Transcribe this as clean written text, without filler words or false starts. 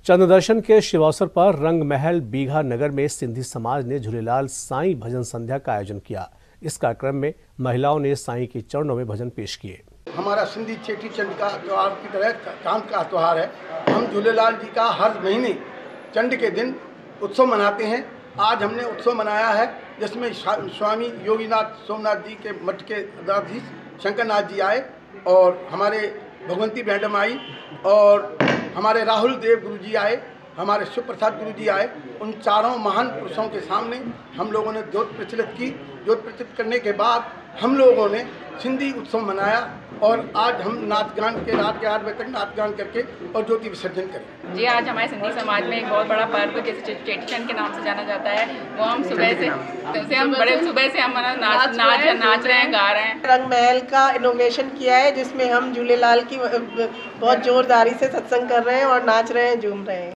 चंद्र दर्शन के शिव अवसर पर रंग महल बीघा नगर में सिंधी समाज ने झूलेलाल साईं भजन संध्या का आयोजन किया। इस कार्यक्रम में महिलाओं ने साईं के चरणों में भजन पेश किए। हमारा सिंधी चेटी चंड का त्योहार की तरह चांद का त्योहार है। हम झूलेलाल जी का हर महीने चंड के दिन उत्सव मनाते हैं। आज हमने उत्सव मनाया है जिसमें स्वामी योगीनाथ सोमनाथ जी के मठ के अध्यक्ष शंकरनाथ जी आए और हमारे भगवंती मैडम आई और हमारे राहुल देव गुरु जी आए, हमारे शिव प्रसाद गुरु जी आए। उन चारों महान पुरुषों के सामने हम लोगों ने ज्योत प्रचलित की। ज्योत प्रचलित करने के बाद हम लोगों ने सिंधी उत्सव मनाया और आज हम नाच गान के रात के 8 बजे तक नाच गान करके और ज्योति विसर्जन करें। जी, आज हमारे सिंधी समाज में एक बहुत बड़ा पर्व जैसे चेटी चंड के नाम से जाना जाता है, वो हम सुबह से हम नाच रहे हैं, गा रहे हैं। रंग महल का इनोवेशन किया है जिसमें हम झूलेलाल की बहुत जोरदारी से सत्संग कर रहे हैं और नाच रहे हैं, झूम रहे हैं।